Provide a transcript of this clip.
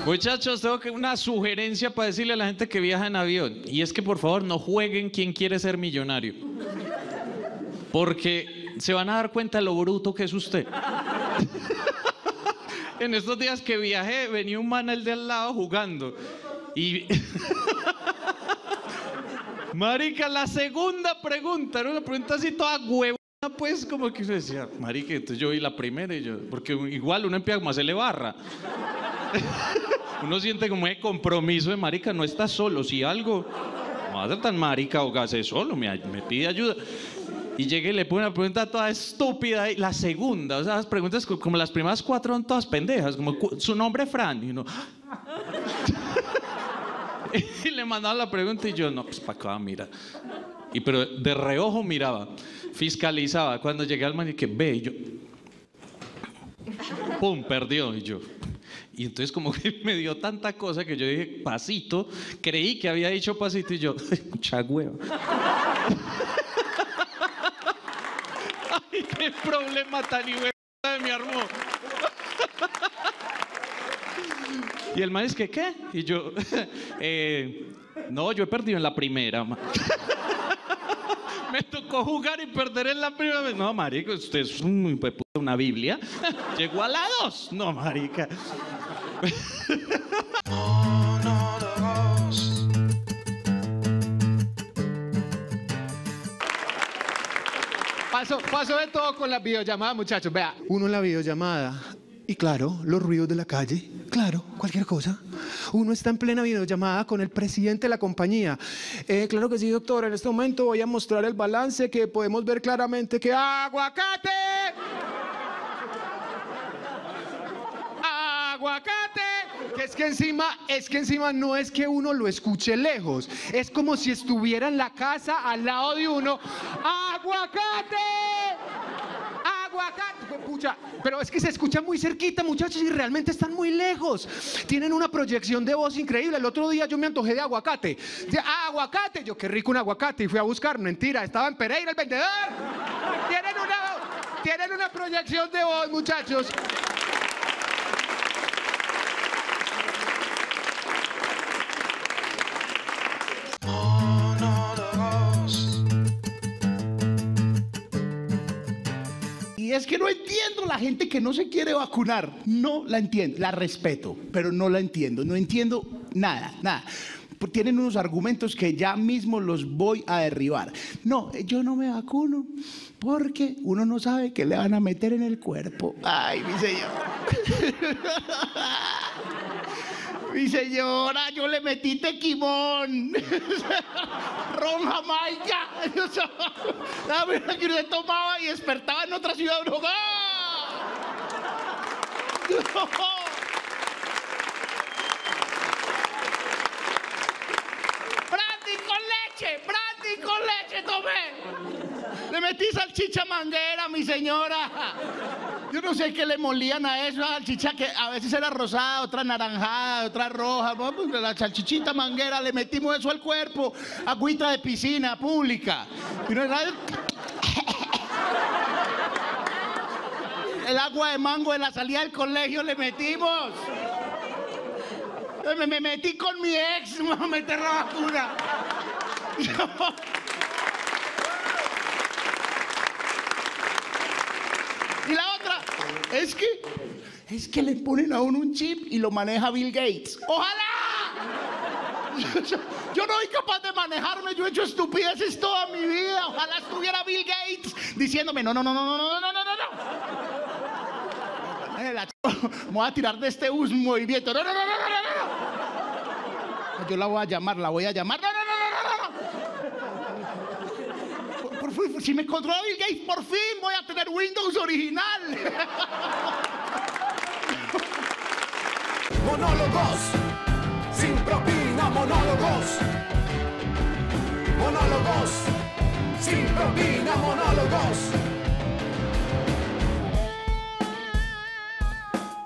Muchachos, tengo una sugerencia para decirle a la gente que viaja en avión. Y es que por favor no jueguen quién quiere ser millonario. Porque se van a dar cuenta de lo bruto que es usted. En estos días que viajé, venía un man el de al lado jugando. Y... Marica, la segunda pregunta, era una pregunta así toda huevona, pues, como que yo decía, marica, entonces yo vi la primera y yo... Porque igual uno empieza como a hacerle barra. Uno siente como de compromiso de marica, no estás solo, si algo... No va a ser tan marica o gase solo, me pide ayuda. Y llegué y le pone una pregunta toda estúpida. Y la segunda, o sea, las preguntas como las primeras 4 son todas pendejas. Como, ¿su nombre es Fran? Y uno... Y le mandaba la pregunta y yo, no, pues para acá, mira. Y pero de reojo miraba, fiscalizaba. Cuando llegué al man y que ve, y yo... ¡Pum! Perdió. Y yo... Y entonces como que me dio tanta cosa que yo dije, pasito. Creí que había dicho pasito y yo, mucha hueva. Ay, qué problema tan hijo me armó. Y el man es que, ¿qué? Y yo, no, yo he perdido en la primera. Me tocó jugar y perder en la primera vez. No, marica, usted es una Biblia. Llegó a la 2. No, marica. Paso de todo con las videollamadas, muchachos. Vea, uno en la videollamada y claro, los ruidos de la calle, claro, cualquier cosa. Uno está en plena videollamada con el presidente de la compañía. Claro que sí, doctor, en este momento voy a mostrar el balance que podemos ver claramente que ¡aguacate! ¡Aguacate! Que es que encima no es que uno lo escuche lejos, es como si estuviera en la casa al lado de uno. ¡Aguacate! ¡Aguacate! Pucha, pero es que se escucha muy cerquita, muchachos, y realmente están muy lejos. Tienen una proyección de voz increíble. El otro día yo me antojé de aguacate. ¡Aguacate! Yo, qué rico un aguacate, y fui a buscar. Mentira, estaba en Pereira el vendedor. Tienen una proyección de voz, muchachos. Y es que no entiendo la gente que no se quiere vacunar. No la entiendo, la respeto, pero no la entiendo. No entiendo nada, nada. Tienen unos argumentos que ya mismo los voy a derribar. No, yo no me vacuno porque uno no sabe qué le van a meter en el cuerpo. Ay, mi señor. Mi señora, yo le metí tequimón, ron Jamaica. La verdad que usted tomaba y despertaba en otra ciudad drogada. Brandy con leche tomé. Le metí salchicha manguera, mi señora. Yo no sé qué le molían a eso, a la salchicha que a veces era rosada, otra naranjada, otra roja. Pues la salchichita manguera, le metimos eso al cuerpo, agüita de piscina pública. Y no era el agua de mango de la salida del colegio le metimos. Me metí con mi ex, me voy a meter la vacuna. Y la otra es que le ponen a uno un chip y lo maneja Bill Gates. ¡Ojalá! Yo no soy capaz de manejarme, yo he hecho estupideces toda mi vida. Ojalá estuviera Bill Gates diciéndome, no. Me voy a tirar de este bus movimiento. No. Yo la voy a llamar. No. Si me controla Bill Gates, por fin voy a tener Windows original. Monólogos, sin propina, monólogos. Monólogos, sin propina, monólogos.